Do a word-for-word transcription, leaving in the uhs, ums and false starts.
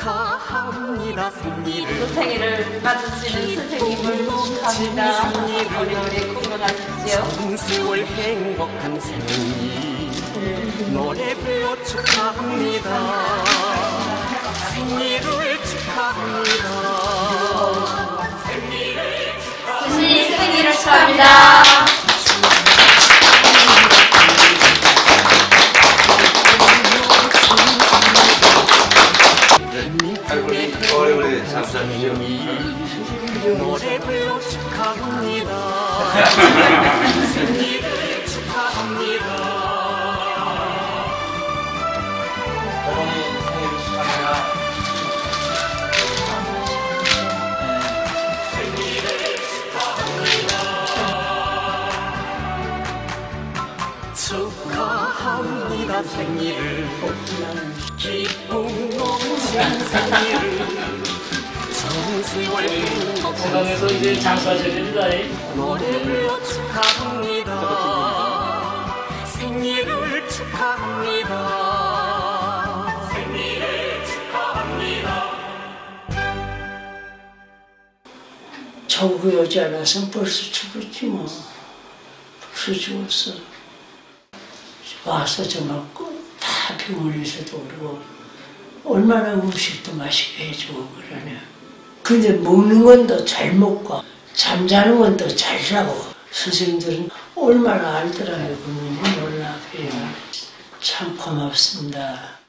축하합니다. 생일을 또 생일을 맞으시는 선생님을 축하합니다. 오래오래 건강하십시오. 정세월 행복한 생일 노래 불러 축하합니다. 생일을 축하합니다. 스님 생일을 축하합니다. 오래오래 잠시만요. 노래 불러 축하합니다. 생일을 축하합니다. 어머니 생일 축하합니다. 생일을 축하합니다. 축하합니다. 생일을 기쁨 넘치는 생일을 정세월 건강해서 이제 장수하셔야 됩니다. 노래 불러 축하합니다. 생일을 축하합니다. 생일을 축하합니다. 저구 여지 않아서 벌써 죽었지 뭐. 벌써 죽었어. 와서 정말 다 병원에서도 그러고 얼마나 음식도 맛있게 해주고 그러냐. 근데 먹는 건 더 잘 먹고 잠자는 건 더 잘 자고 선생님들은 얼마나 알더라고요. 그런지 몰라. 그래요. 참 고맙습니다.